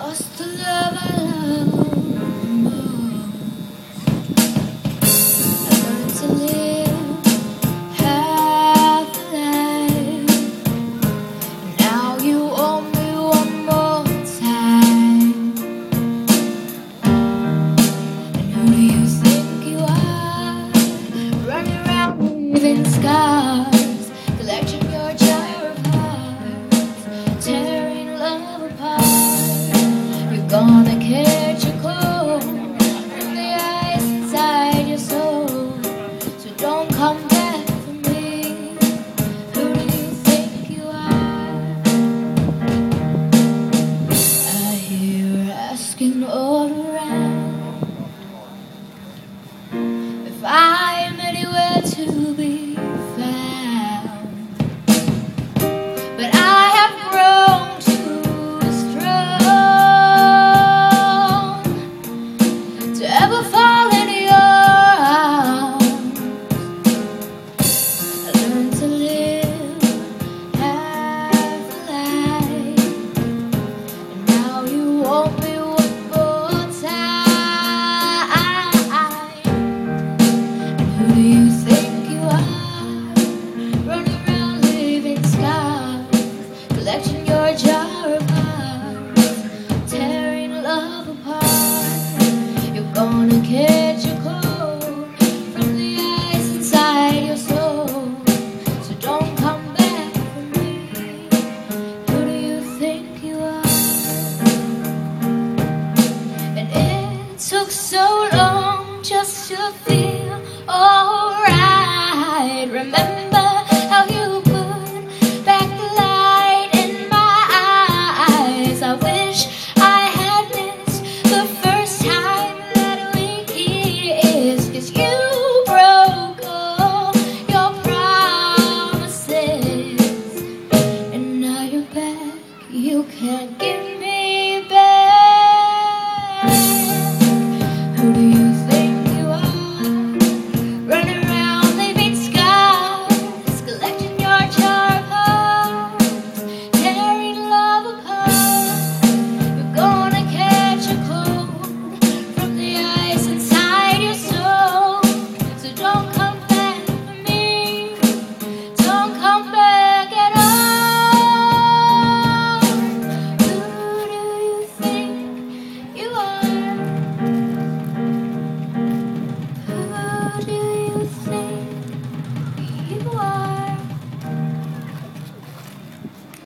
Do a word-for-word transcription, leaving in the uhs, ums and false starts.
lost the love I love most. I learned to live half a life. Now you owe me one more time. And who do you think you are? Running around leaving scars, collecting your jar of hearts, tearing love apart. You're gonna catch a cold from the ice inside your soul, so don't come back for me. Who do you think you are? I hear her asking all around if I'm anywhere to be found, but I have grown too strong to ever fall into your arms. I learned to live half a life, and now you want me one more time. And who do you think you are? Running around leaving scars, collecting your jar of hearts, tearing love apart. You're gonna catch a cold from the ice inside your soul, so don't come back for me. Who do you think you are? And it took so long just to feel alright. Remember how you put back the light in my eyes. I wish I had missed the first time that we kissed, 'cause you broke all your promises, and now you're back. You can't give me